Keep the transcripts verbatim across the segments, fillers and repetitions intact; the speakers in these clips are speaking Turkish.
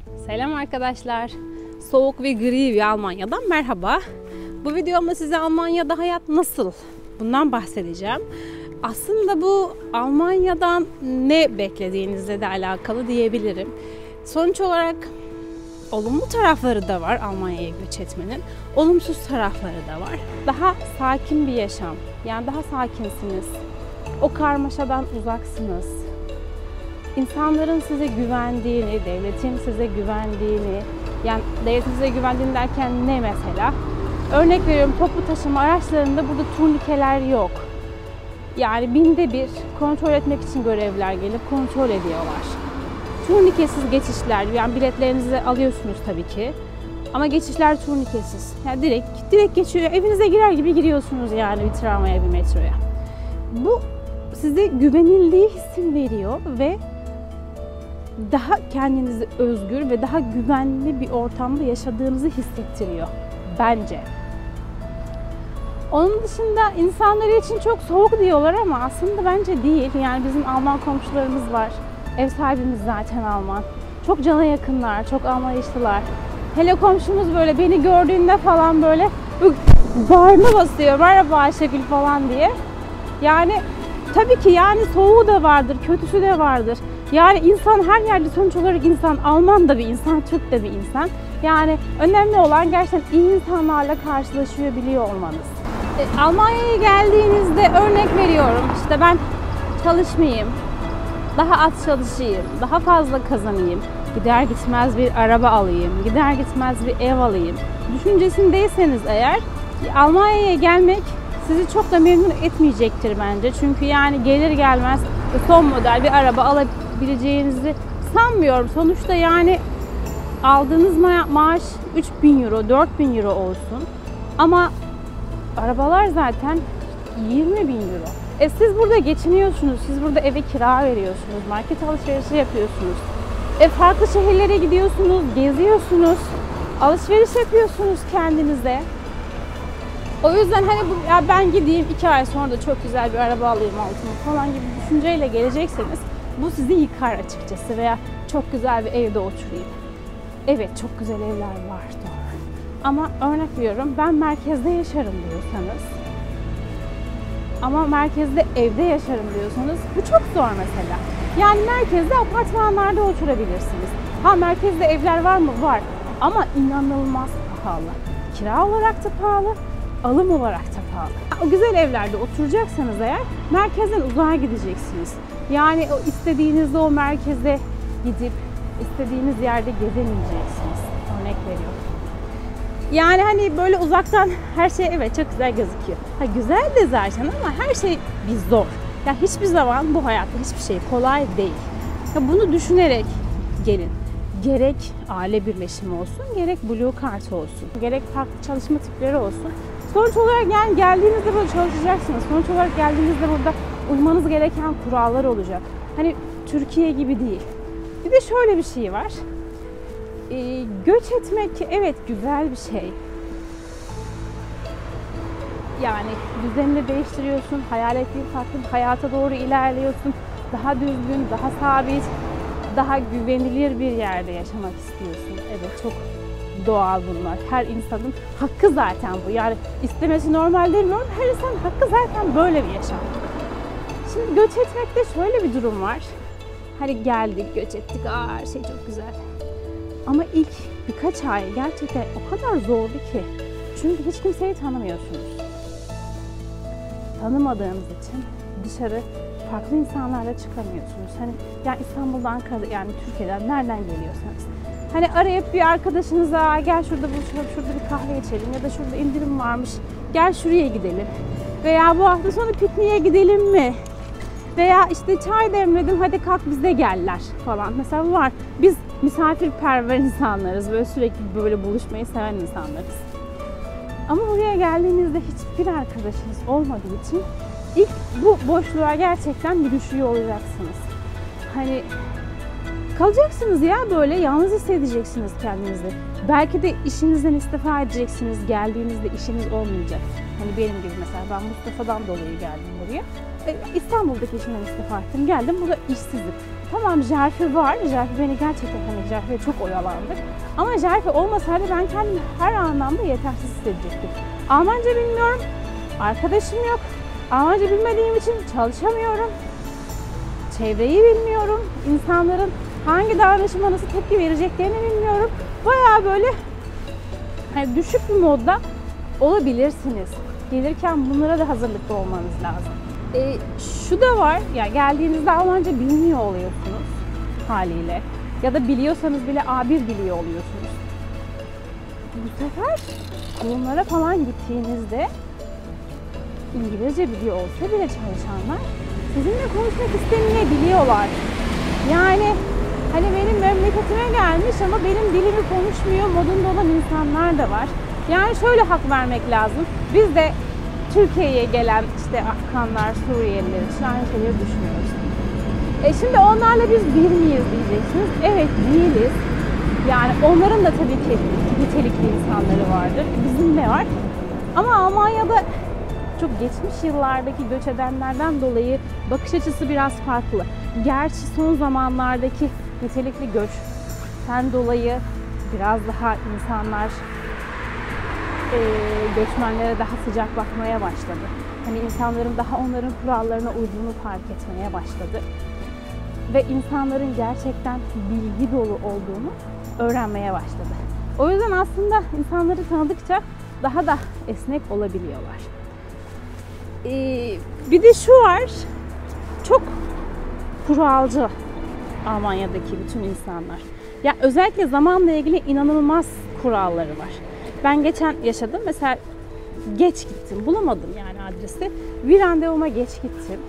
Selam arkadaşlar. Soğuk ve gri bir Almanya'dan merhaba. Bu videomda size Almanya'da hayat nasıl? Bundan bahsedeceğim. Aslında bu Almanya'dan ne beklediğinizle de alakalı diyebilirim. Sonuç olarak olumlu tarafları da var Almanya'ya göç etmenin. Olumsuz tarafları da var. Daha sakin bir yaşam. Yani daha sakinsiniz. O karmaşadan uzaksınız. İnsanların size güvendiğini, devletin size güvendiğini, yani devletin size güvendiğini derken ne mesela? Örnek veriyorum, toplu taşıma araçlarında burada turnikeler yok. Yani binde bir kontrol etmek için görevliler gelip kontrol ediyorlar. Turnikesiz geçişler, yani biletlerinizi alıyorsunuz tabii ki. Ama geçişler turnikesiz. Yani direkt direkt geçiyor. Evinize girer gibi giriyorsunuz yani bir tramvaya, bir metroya. Bu size güvenildiği hissi veriyor ve daha kendinizi özgür ve daha güvenli bir ortamda yaşadığınızı hissettiriyor bence. Onun dışında insanları için çok soğuk diyorlar ama aslında bence değil. Yani bizim Alman komşularımız var. Ev sahibimiz zaten Alman. Çok cana yakınlar, çok anlayışlılar. Hele komşumuz böyle beni gördüğünde falan böyle bağrına basıyor. Merhaba Ayşegül falan diye. Yani tabii ki yani soğuğu da vardır, kötüsü de vardır. Yani insan her yerde sonuç olarak insan. Alman da bir insan, Türk de bir insan. Yani önemli olan gerçekten iyi insanlarla karşılaşıyor biliyor olmanız. E, Almanya'ya geldiğinizde örnek veriyorum, işte ben çalışmayayım, daha az çalışayım, daha fazla kazanayım, gider gitmez bir araba alayım, gider gitmez bir ev alayım düşüncesindeyseniz eğer, Almanya'ya gelmek sizi çok da memnun etmeyecektir bence. Çünkü yani gelir gelmez son model bir araba alabileceğinizi sanmıyorum. Sonuçta yani aldığınız ma maaş üç bin euro, dört bin euro olsun. Ama arabalar zaten yirmi bin euro. E siz burada geçiniyorsunuz, siz burada eve kira veriyorsunuz, market alışverişi yapıyorsunuz. E farklı şehirlere gidiyorsunuz, geziyorsunuz, alışveriş yapıyorsunuz kendinize. O yüzden hani bu, ya ben gideyim iki ay sonra da çok güzel bir araba alayım altıma falan gibi düşünceyle gelecekseniz bu sizi yıkar açıkçası, veya çok güzel bir evde oturayım. Evet, çok güzel evler var doğru. Ama örnek veriyorum, ben merkezde yaşarım diyorsanız, ama merkezde evde yaşarım diyorsanız bu çok zor mesela. Yani merkezde apartmanlarda oturabilirsiniz. Ha, merkezde evler var mı? Var. Ama inanılmaz pahalı. Kira olarak da pahalı, alım olarak da pahalı. O güzel evlerde oturacaksanız eğer merkezden uzağa gideceksiniz. Yani o istediğinizde o merkeze gidip istediğiniz yerde gezemeyeceksiniz. Örnek veriyorum. Yani hani böyle uzaktan her şey evet çok güzel gözüküyor. Ha, güzel de zaten ama her şey bir zor. Ya hiçbir zaman bu hayatta hiçbir şey kolay değil. Ya bunu düşünerek gelin. Gerek aile birleşimi olsun, gerek blue card olsun, gerek farklı çalışma tipleri olsun. Sonuç olarak yani geldiğinizde burada çalışacaksınız. Sonuç olarak geldiğinizde burada uymanız gereken kurallar olacak. Hani Türkiye gibi değil. Bir de şöyle bir şey var. Ee, göç etmek evet güzel bir şey. Yani düzenini değiştiriyorsun, hayal ettiğin farklı bir hayata doğru ilerliyorsun. Daha düzgün, daha sabit, daha güvenilir bir yerde yaşamak istiyorsun. Evet, çok doğal bunlar. Her insanın hakkı zaten bu. Yani istemesi normal demiyorum. Her insanın hakkı zaten böyle bir yaşam. Şimdi göç etmekte şöyle bir durum var. Hani geldik, göç ettik, aa her şey çok güzel. Ama ilk birkaç ay gerçekten o kadar zordu ki. Çünkü hiç kimseyi tanımıyorsunuz. Tanımadığınız için dışarı farklı insanlarla çıkamıyorsunuz. Hani yani İstanbul'dan, Ankara'da, yani Türkiye'den nereden geliyorsanız. Hani arayıp bir arkadaşınıza gel şurada buluşalım, şurada bir kahve içelim ya da şurada indirim varmış, gel şuraya gidelim. Veya bu hafta sonu pikniğe gidelim mi? Veya işte çay demledim, hadi kalk bize geller falan. Mesela var. Biz misafirperver insanlarız. Böyle sürekli böyle buluşmayı seven insanlarız. Ama buraya geldiğinizde hiçbir arkadaşınız olmadığı için ilk bu boşluğa gerçekten bir düşüyor olacaksınız. Hani Kalacaksınız ya, böyle yalnız hissedeceksiniz kendinizi. Belki de işinizden istifa edeceksiniz, geldiğinizde işiniz olmayacak. Hani benim gibi mesela, ben Mustafa'dan dolayı geldim buraya. E, İstanbul'daki işimden istifa ettim, geldim, burada işsizim. Tamam, Jerfi var, Jerfi beni gerçekten, hani Jerfi'ye çok oyalandık. Ama Jerfi olmasaydı ben kendimi her anlamda yetersiz hissedecektim. Almanca bilmiyorum, arkadaşım yok, Almanca bilmediğim için çalışamıyorum. Çevreyi bilmiyorum, insanların hangi davranışıma nasıl tepki vereceklerini bilmiyorum. Bayağı böyle hani düşük bir modda olabilirsiniz. Gelirken bunlara da hazırlıklı olmanız lazım. E, şu da var, ya geldiğinizde Almanca bilmiyor oluyorsunuz haliyle. Ya da biliyorsanız bile A bir biliyor oluyorsunuz. Bu sefer kurumlara falan gittiğinizde İngilizce biliyor olsa bile çalışanlar sizinle konuşmak istemeyebiliyorlar. Yani hani benim memleketime gelmiş ama benim dilimi konuşmuyor modunda olan insanlar da var. Yani şöyle hak vermek lazım. Biz de Türkiye'ye gelen işte Afganlar, Suriyeliler için aynı şeyleri düşünüyoruz. E şimdi onlarla biz bir miyiz diyeceksiniz. Evet, değiliz. Yani onların da tabii ki nitelikli insanları vardır. Bizim de var. Ama Almanya'da çok geçmiş yıllardaki göç edenlerden dolayı bakış açısı biraz farklı. Gerçi son zamanlardaki nitelikli göçten dolayı biraz daha insanlar e, göçmenlere daha sıcak bakmaya başladı. Hani insanların daha onların kurallarına uyduğunu fark etmeye başladı. Ve insanların gerçekten bilgi dolu olduğunu öğrenmeye başladı. O yüzden aslında insanları tanıdıkça daha da esnek olabiliyorlar. Ee, bir de şu var, çok kuralcı Almanya'daki bütün insanlar. Ya özellikle zamanla ilgili inanılmaz kuralları var. Ben geçen yaşadım, mesela geç gittim, bulamadım yani adresi. Bir randevuma geç gittim,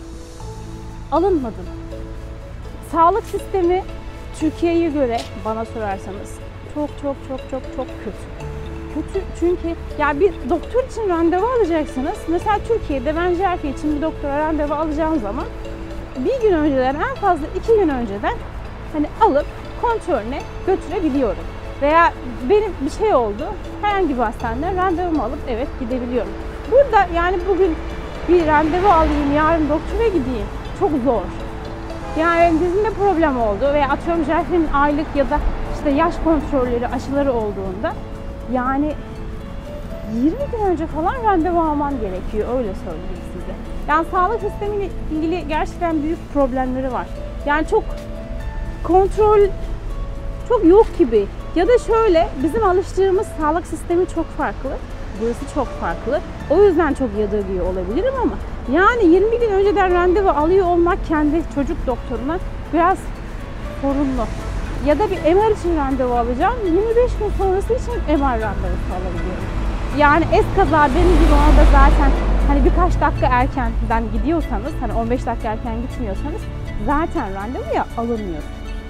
alınmadım. Sağlık sistemi Türkiye'ye göre bana sorarsanız çok çok çok çok çok kötü. Kötü çünkü ya bir doktor için randevu alacaksınız. Mesela Türkiye'de ben Jerfi için bir doktora randevu alacağım zaman bir gün önceden, en fazla iki gün önceden hani alıp kontrolüne götürebiliyorum. Veya benim bir şey oldu, herhangi bir hastaneden randevumu alıp evet gidebiliyorum. Burada yani bugün bir randevu alayım, yarın doktora gideyim çok zor. Yani dizimde problem oldu veya atıyorum Jerfi'nin aylık ya da işte yaş kontrolleri, aşıları olduğunda yani yirmi gün önce falan randevu alman gerekiyor, öyle söyleyeyim size. Yani sağlık sistemiyle ilgili gerçekten büyük problemleri var. Yani çok kontrol çok yok gibi. Ya da şöyle, bizim alıştığımız sağlık sistemi çok farklı. Burası çok farklı. O yüzden çok yadırgıyor olabilirim ama yani yirmi gün önceden randevu alıyor olmak kendi çocuk doktoruna biraz sorunlu. Ya da bir M R için randevu alacağım, yirmi beş gün sonrası için M R randevusu alabiliyorum. Yani eskaza benim gibi ona da zaten hani birkaç dakika erkenden gidiyorsanız, hani on beş dakika erken gitmiyorsanız zaten randevuya alınmıyor.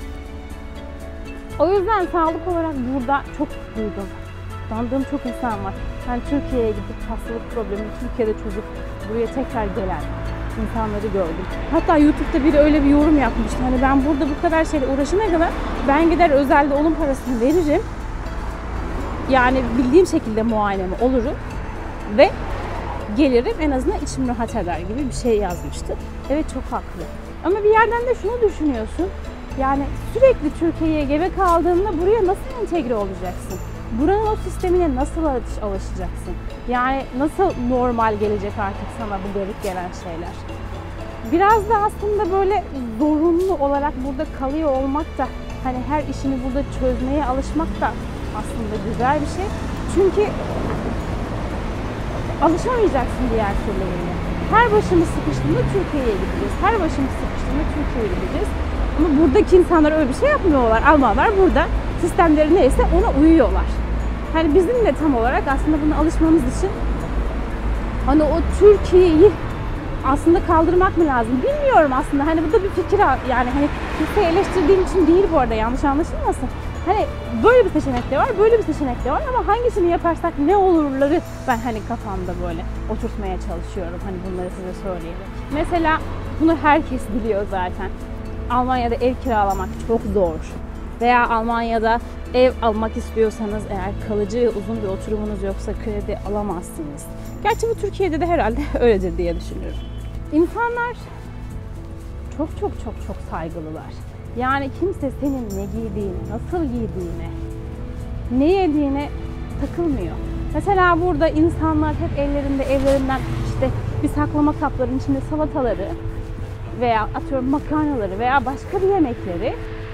O yüzden sağlık olarak burada çok duydum. Tanıdığım çok insan var. Yani Türkiye'ye gidip hastalık problemi, Türkiye'de çocuk buraya tekrar gelen insanları gördüm. Hatta YouTube'da biri öyle bir yorum yapmıştı. Hani ben burada bu kadar şeyle uğraşana kadar ben gider özelde onun parasını veririm. Yani bildiğim şekilde muayenemi olurum ve gelirim, en azından içim rahat eder gibi bir şey yazmıştı. Evet, çok haklı. Ama bir yerden de şunu düşünüyorsun. Yani sürekli Türkiye'ye gebe kaldığında buraya nasıl entegre olacaksın? Buranın o sistemine nasıl alışacaksın? Yani nasıl normal gelecek artık sana bu garip gelen şeyler? Biraz da aslında böyle zorunlu olarak burada kalıyor olmak da, hani her işini burada çözmeye alışmak da aslında güzel bir şey. Çünkü alışamayacaksın diğer türleriyle. Her başımız sıkıştığında Türkiye'ye gideceğiz. Her başımız sıkıştığında Türkiye'ye gideceğiz. Ama buradaki insanlar öyle bir şey yapmıyorlar. Almanlar burada sistemleri neyse ona uyuyorlar. Hani bizim de tam olarak aslında buna alışmamız için hani o Türkiye'yi aslında kaldırmak mı lazım bilmiyorum aslında. Hani bu da bir fikir, yani hani kimseyi eleştirdiğim için değil bu arada, yanlış anlaşılmasın. Hani böyle bir seçenek de var, böyle bir seçenek de var ama hangisini yaparsak ne olurları ben hani kafamda böyle oturtmaya çalışıyorum. Hani bunları size söyleyerek. Mesela bunu herkes biliyor zaten. Almanya'da ev kiralamak çok zor. Veya Almanya'da ev almak istiyorsanız eğer kalıcı uzun bir oturumunuz yoksa kredi alamazsınız. Gerçi bu Türkiye'de de herhalde öyledir diye düşünüyorum. İnsanlar çok çok çok çok saygılılar. Yani kimse senin ne giydiğine, nasıl giydiğine, ne yediğine takılmıyor. Mesela burada insanlar hep ellerinde evlerinden işte bir saklama kaplarının içinde salataları veya atıyorum makarnaları veya başka bir yemekleri,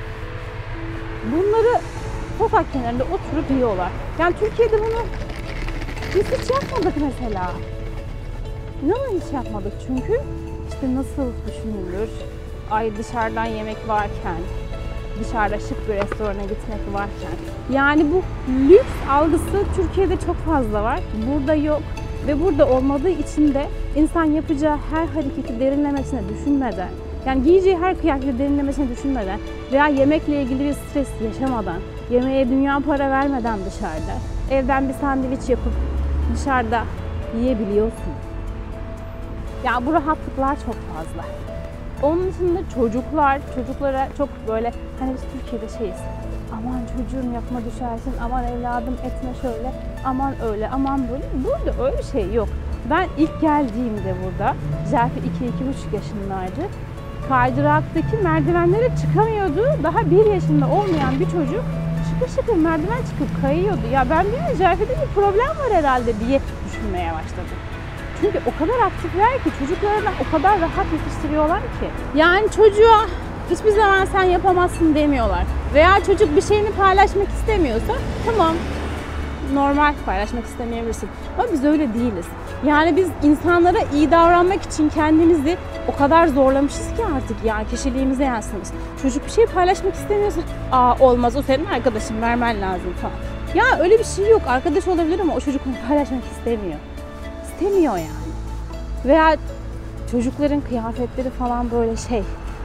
bunları sokak kenarında oturup yiyorlar. Yani Türkiye'de bunu biz hiç yapmadık mesela. İnanın hiç yapmadık çünkü işte nasıl düşünülür? Ay dışarıdan yemek varken, dışarıda şık bir restorana gitmek varken. Yani bu lüks algısı Türkiye'de çok fazla var. Burada yok. Ve burada olmadığı için de insan yapacağı her hareketi derinlemesine düşünmeden, yani giyeceği her kıyafeti derinlemesine düşünmeden veya yemekle ilgili bir stres yaşamadan, yemeğe dünya para vermeden dışarıda, evden bir sandviç yapıp dışarıda yiyebiliyorsun. Ya bu rahatlıklar çok fazla. Onun dışında çocuklar, çocuklara çok böyle hani biz Türkiye'de şeyiz. Aman çocuğum yapma düşersin, aman evladım etme şöyle, aman öyle, aman böyle. Burada öyle şey yok. Ben ilk geldiğimde burada, Jerfi iki iki buçuk yaşındaydı. Kaydıraktaki merdivenlere çıkamıyordu. Daha bir yaşında olmayan bir çocuk şıkır şıkır merdiven çıkıp kayıyordu. Ya ben bir Jerfi'de bir problem var herhalde diye düşünmeye başladım. Çünkü o kadar aktifler ki çocuklarına o kadar rahat yetiştiriyorlar ki. Yani çocuğa hiçbir zaman sen yapamazsın demiyorlar. Veya çocuk bir şeyini paylaşmak istemiyorsa tamam, normal paylaşmak istemeyebilirsin. Ama biz öyle değiliz. Yani biz insanlara iyi davranmak için kendimizi o kadar zorlamışız ki artık, yani kişiliğimize yansımış. Çocuk bir şey paylaşmak istemiyorsa aa olmaz, o senin arkadaşın, vermen lazım falan. Ya öyle bir şey yok. Arkadaş olabilir ama o çocuk onu paylaşmak istemiyor. İstemiyor yani. Veya çocukların kıyafetleri falan böyle şey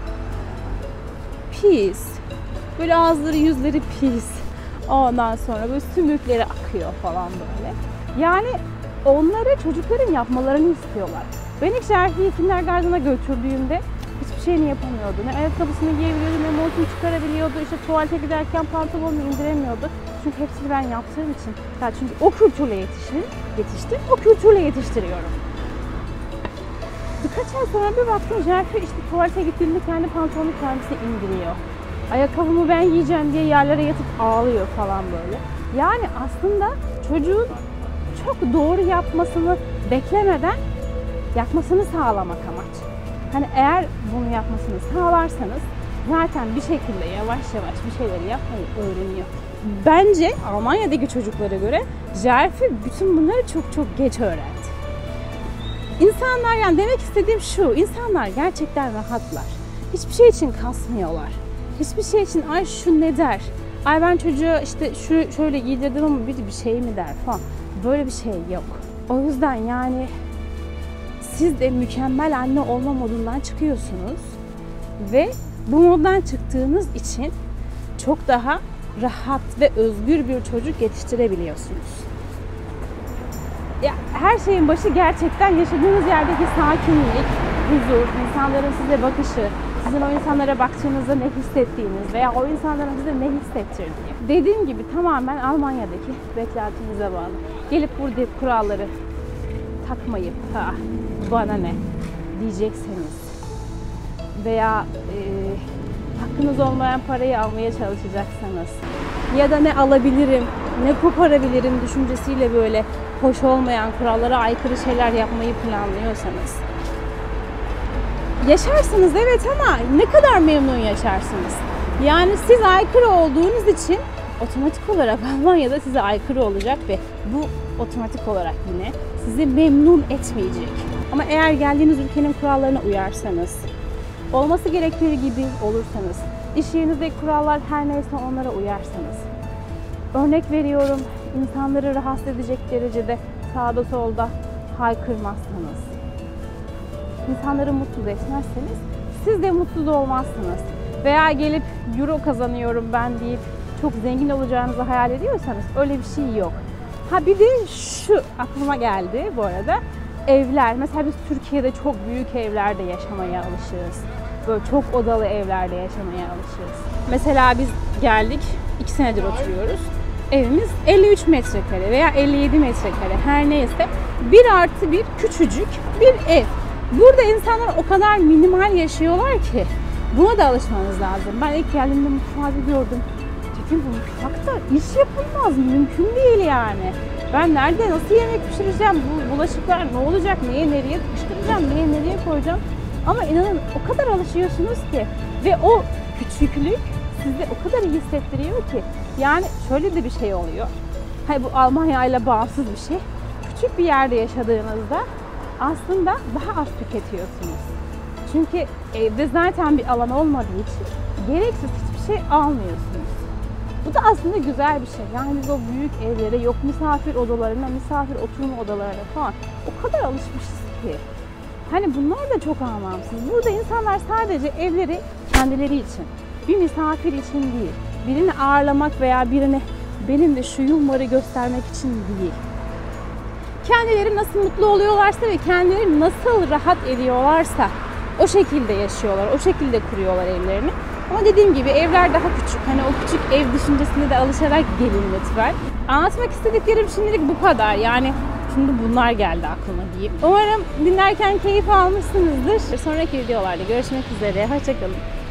pis. Böyle ağızları yüzleri pis. Ondan sonra böyle sümükleri akıyor falan böyle. Yani onları çocukların yapmalarını istiyorlar. Ben ilk Jerfi'yi kindergarten'a götürdüğümde hiçbir şeyini yapamıyordu. Ne ayakkabısını giyebiliyordu, ne montunu çıkarabiliyordu. İşte tuvalete giderken pantolonunu indiremiyordu. Çünkü hepsini ben yaptığım için. Ya çünkü o kültürle yetiştim, yetiştim, o kültürle yetiştiriyorum. Birkaç ay sonra bir baktım Jerfi işte tuvalete gittiğinde kendi pantolonu kendisi indiriyor. Ayakkabımı ben yiyeceğim diye yerlere yatıp ağlıyor falan böyle. Yani aslında çocuğun çok doğru yapmasını beklemeden yapmasını sağlamak amaç. Hani eğer bunu yapmasını sağlarsanız zaten bir şekilde yavaş yavaş bir şeyleri yapmayı öğreniyor. Bence Almanya'daki çocuklara göre Jerfi bütün bunları çok çok geç öğrendi. İnsanlar, yani demek istediğim şu, insanlar gerçekten rahatlar. Hiçbir şey için kasmıyorlar. Hiçbir şey için ay şu ne der, ay ben çocuğa işte şu şöyle giydirdim ama biri bir şey mi der falan. Böyle bir şey yok. O yüzden yani siz de mükemmel anne olma modundan çıkıyorsunuz ve bu moddan çıktığınız için çok daha rahat ve özgür bir çocuk yetiştirebiliyorsunuz. Ya her şeyin başı gerçekten yaşadığınız yerdeki sakinlik, huzur, insanların size bakışı, sizin o insanlara baktığınızda ne hissettiğiniz veya o insanların size ne hissettirdiği. Dediğim gibi tamamen Almanya'daki beklentinize bağlı. Gelip burada kuralları takmayıp ha bana ne diyecekseniz veya e, hakkınız olmayan parayı almaya çalışacaksanız ya da ne alabilirim, ne koparabilirim düşüncesiyle böyle hoş olmayan, kurallara aykırı şeyler yapmayı planlıyorsanız yaşarsınız evet, ama ne kadar memnun yaşarsınız. Yani siz aykırı olduğunuz için otomatik olarak Almanya'da size aykırı olacak ve bu otomatik olarak yine sizi memnun etmeyecek. Ama eğer geldiğiniz ülkenin kurallarına uyarsanız, olması gerektiği gibi olursanız, iş yerinizdeki kurallar her neyse onlara uyarsanız, örnek veriyorum, insanları rahatsız edecek derecede sağda solda haykırmazsanız, insanları mutsuz etmezseniz siz de mutsuz olmazsınız. Veya gelip euro kazanıyorum ben deyip çok zengin olacağınızı hayal ediyorsanız öyle bir şey yok. Ha bir de şu aklıma geldi bu arada. Evler. Mesela biz Türkiye'de çok büyük evlerde yaşamaya alışığız. böyle çok odalı evlerde yaşamaya alışırız. Mesela biz geldik, iki senedir oturuyoruz. Evimiz elli üç metrekare veya elli yedi metrekare her neyse bir artı bir küçücük bir ev. Burada insanlar o kadar minimal yaşıyorlar ki buna da alışmanız lazım. Ben ilk geldiğimde mutfağı gördüm. Dedim bu mutfakta iş yapılmaz, mümkün değil yani. Ben nerede, nasıl yemek pişireceğim, bu bulaşıklar ne olacak, neye nereye sıkıştıracağım, neye nereye koyacağım. Ama inanın o kadar alışıyorsunuz ki ve o küçüklük sizi o kadar iyi hissettiriyor ki. Yani şöyle de bir şey oluyor. Hayır, bu Almanya ile bağımsız bir şey. Küçük bir yerde yaşadığınızda aslında daha az tüketiyorsunuz. Çünkü evde zaten bir alan olmadığı için gereksiz hiçbir şey almıyorsunuz. Bu da aslında güzel bir şey. Yani biz o büyük evlere, yok misafir odalarına, misafir oturma odalarına falan o kadar alışmışız ki. Hani bunlar da çok anlamsız. Burada insanlar sadece evleri kendileri için, bir misafir için değil, birini ağırlamak veya birine benim de şu yumarı göstermek için değil. Kendileri nasıl mutlu oluyorlarsa ve kendileri nasıl rahat ediyorlarsa o şekilde yaşıyorlar, o şekilde kuruyorlar evlerini. Ama dediğim gibi evler daha küçük. Hani o küçük ev düşüncesine de alışarak gelin lütfen. Anlatmak istediklerim şimdilik bu kadar. Yani şimdi bunlar geldi aklıma diyeyim. Umarım dinlerken keyif almışsınızdır. Sonraki videolarda görüşmek üzere. Hoşça kalın.